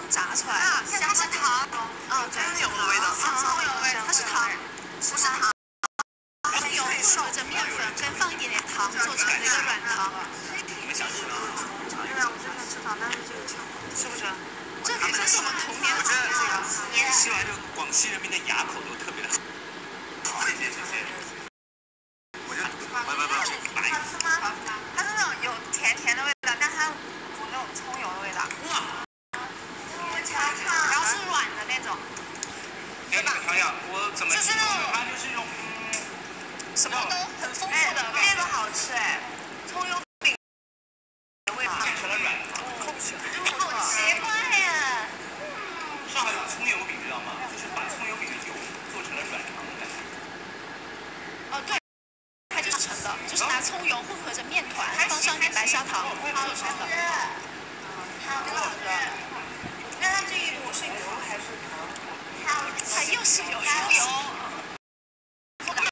炸出来的。 它是糖， 对， 葱油的味道，葱油味，它是糖，不是糖。 还有和着面粉跟放一点点糖做成的一个软糖。 你们想吃吗？ 对啊，我就想吃糖，但是这个吃是不是？这是我们童年的我觉得这个。 吃完就广西人民的牙口都特别好。谢谢谢谢。我就不， 好吃吗？它是那种有甜甜的味道，但它有那种葱油的味道。 哇！ 然后是软的那种。 跟那个汤一样，我怎么？ 就是那种它就是一种什么都很丰富的。 这个好吃哎，葱油